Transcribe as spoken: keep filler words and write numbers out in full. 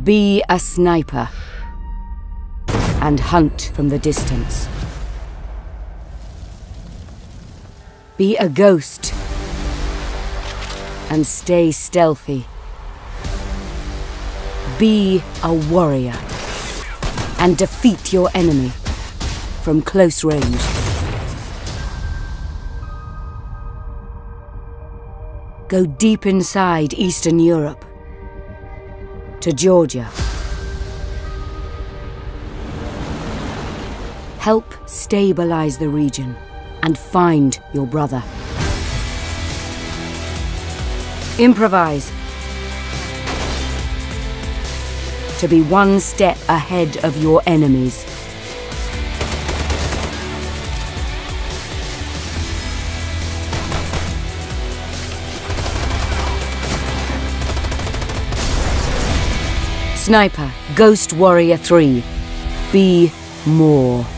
Be a sniper and hunt from the distance. Be a ghost and stay stealthy. Be a warrior and defeat your enemy from close range. Go deep inside Eastern Europe to Georgia. Help stabilize the region and find your brother. Improvise to be one step ahead of your enemies. Sniper, Ghost Warrior three. Be more.